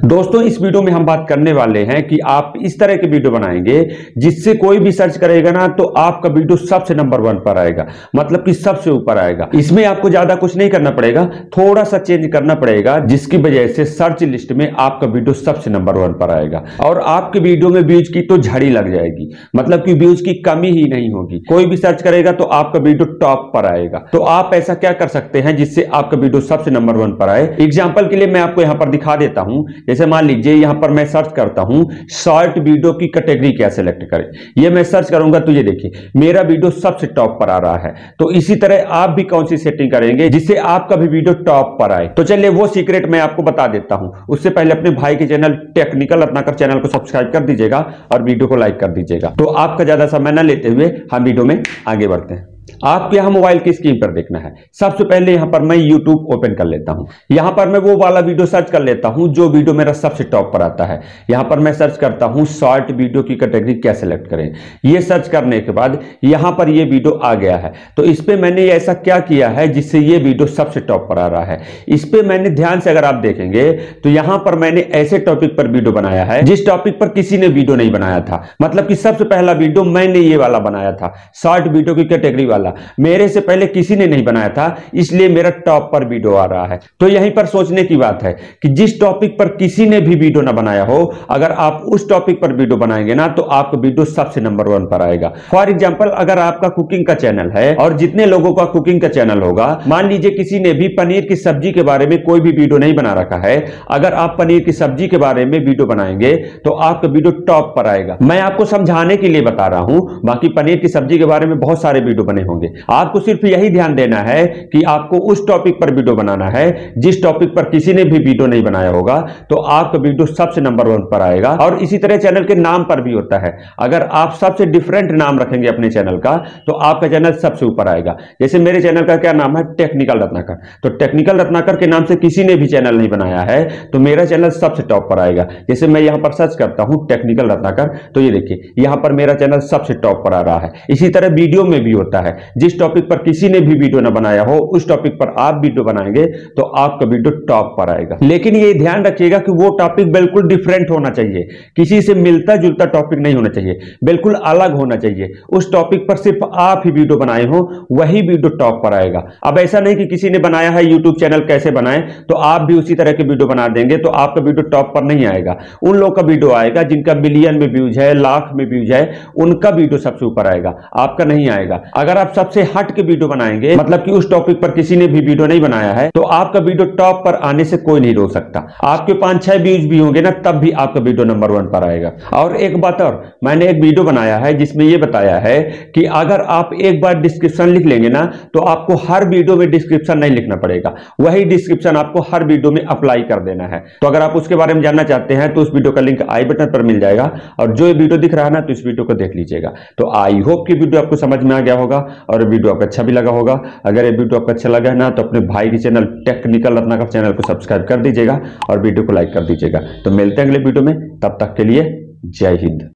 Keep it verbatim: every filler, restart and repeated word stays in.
दोस्तों इस वीडियो में हम बात करने वाले हैं कि आप इस तरह के वीडियो बनाएंगे जिससे कोई भी सर्च करेगा ना तो आपका वीडियो सबसे नंबर वन पर आएगा, मतलब कि सबसे ऊपर आएगा। इसमें आपको ज्यादा कुछ नहीं करना पड़ेगा, थोड़ा सा चेंज करना पड़ेगा जिसकी वजह से सर्च लिस्ट में आपका वीडियो सबसे नंबर वन पर आएगा और आपके वीडियो में व्यूज की तो झड़ी लग जाएगी, मतलब कि व्यूज की कमी ही नहीं होगी। कोई भी सर्च करेगा तो आपका वीडियो टॉप पर आएगा। तो आप ऐसा क्या कर सकते हैं जिससे आपका वीडियो सबसे नंबर वन पर आए। एग्जाम्पल के लिए मैं आपको यहां पर दिखा देता हूं। जैसे मान लीजिए यहां पर मैं सर्च करता हूं शॉर्ट वीडियो की कैटेगरी क्या सिलेक्ट करें, ये मैं सर्च करूंगा तो ये देखिए मेरा वीडियो सबसे टॉप पर आ रहा है। तो इसी तरह आप भी कौन सी सेटिंग करेंगे जिससे आपका भी वीडियो टॉप पर आए। तो चलिए वो सीक्रेट मैं आपको बता देता हूं। उससे पहले अपने भाई के चैनल टेक्निकल रत्नाकर चैनल को सब्सक्राइब कर दीजिएगा और वीडियो को लाइक कर दीजिएगा। तो आपका ज्यादा समय न लेते हुए हम वीडियो में आगे बढ़ते हैं। आपको यहां मोबाइल की स्क्रीन पर देखना है। सबसे पहले यहां पर मैं YouTube ओपन कर लेता हूं। यहां पर मैं वो वाला वीडियो सर्च कर लेता हूं जो वीडियो मेरा सबसे टॉप पर आता है। यहां पर मैं सर्च करता हूं शॉर्ट वीडियो की कैटेगरी क्या सिलेक्ट करें। ये सर्च करने के बाद यहां पर ये वीडियो आ गया है। तो इस पे मैंने ऐसा क्या किया है जिससे ये वीडियो सबसे टॉप पर आ रहा है। इस पे मैंने ध्यान से अगर आप देखेंगे तो यहां पर मैंने ऐसे टॉपिक पर वीडियो बनाया है जिस टॉपिक पर किसी ने वीडियो नहीं बनाया था। मतलब कि सबसे पहला वीडियो मैंने ये वाला बनाया था, शॉर्ट वीडियो की कैटेगरी वाला। मेरे से पहले किसी ने नहीं बनाया था, इसलिए मेरा टॉप पर वीडियो आ रहा है। तो यहीं पर सोचने की बात है कि जिस टॉपिक पर किसी ने भी वीडियो ना बनाया हो, अगर आप उस टॉपिक पर वीडियो बनाएंगे ना तो आपका वीडियो सबसे नंबर वन पर आएगा। फॉर एग्जांपल अगर आपका कुकिंग का चैनल है और जितने लोगों का कुकिंग का चैनल होगा, मान लीजिए किसी ने भी पनीर की सब्जी के बारे में कोई भी वीडियो नहीं बना रखा है, अगर आप पनीर की सब्जी के बारे में वीडियो बनाएंगे तो आपका वीडियो टॉप पर आएगा। मैं आपको समझाने के लिए बता रहा हूं, बाकी पनीर की सब्जी के बारे में बहुत सारे वीडियो बने होंगे। आपको सिर्फ यही ध्यान देना है कि आपको उस टॉपिक पर वीडियो बनाना है जिस टॉपिक पर किसी ने भी वीडियो नहीं बनाया होगा, तो आपका वीडियो सबसे नंबर वन पर आएगा। और इसी तरह चैनल के नाम पर भी होता है। अगर आप सबसे डिफरेंट नाम रखेंगे अपने चैनल का तो आपका चैनल सबसे ऊपर आएगा। जैसे मेरे चैनल का क्या नाम है, टेक्निकल रत्नाकर। तो टेक्निकल रत्नाकर के नाम से किसी ने भी चैनल नहीं बनाया है तो मेरा चैनल सबसे टॉप पर आएगा। जैसे मैं यहां पर सर्च करता हूं टेक्निकल रत्नाकर, तो ये देखिए यहां पर मेरा चैनल सबसे टॉप पर आ रहा है। इसी तरह वीडियो में भी होता है, जिस टॉपिक पर किसी ने भी वीडियो ना बनाया हो उस टॉपिक पर आप वीडियो बनाएंगे तो आपका वीडियो टॉप पर आएगा। लेकिन ये ध्यान रखिएगा कि वो टॉपिक बिल्कुल डिफरेंट होना चाहिए, किसी से मिलता जुलता टॉपिक नहीं होना चाहिए, बिल्कुल अलग होना चाहिए। उस टॉपिक पर सिर्फ आप ही वीडियो बनाए हो वही वीडियो टॉप पर आएगा। अब ऐसा नहीं कि किसी ने बनाया है यूट्यूब चैनल कैसे बनाए तो आप भी उसी तरह के वीडियो बना देंगे तो आपका वीडियो टॉप पर नहीं आएगा। उन लोगों का वीडियो आएगा जिनका मिलियन में व्यूज है, लाख में व्यूज है, उनका वीडियो सबसे ऊपर आएगा, आपका नहीं आएगा। अगर आप सबसे हट के वीडियो बनाएंगे, मतलब कि उस टॉपिक पर किसी ने भी वीडियो नहीं बनाया है, तो आपका वीडियो टॉप पर आने से कोई नहीं रोक सकता। आपके पांच छह व्यूज भी होंगे ना तब भी आपका वीडियो नंबर वन पर आएगा। और एक बात और, मैंने एक वीडियो बनाया है जिसमें यह बताया है कि अगर आप एक बार डिस्क्रिप्शन लिख लेंगे ना तो आपको हर वीडियो में डिस्क्रिप्शन नहीं लिखना पड़ेगा, वही डिस्क्रिप्शन आपको हर वीडियो में अप्लाई कर देना है। तो अगर आप उसके बारे में जानना चाहते हैं तो उस वीडियो का लिंक आई बटन पर मिल जाएगा और जो ये वीडियो दिख रहा है ना तो इस वीडियो को देख लीजिएगा। तो आई होप कि वीडियो आपको समझ में आ गया होगा और वीडियो आपको अच्छा भी लगा होगा। अगर ये वीडियो आपको अच्छा लगा है ना तो अपने भाई के चैनल टेक्निकल रत्नाकर चैनल को सब्सक्राइब कर दीजिएगा और वीडियो को लाइक कर दीजिएगा। तो मिलते हैं अगले वीडियो में, तब तक के लिए जय हिंद।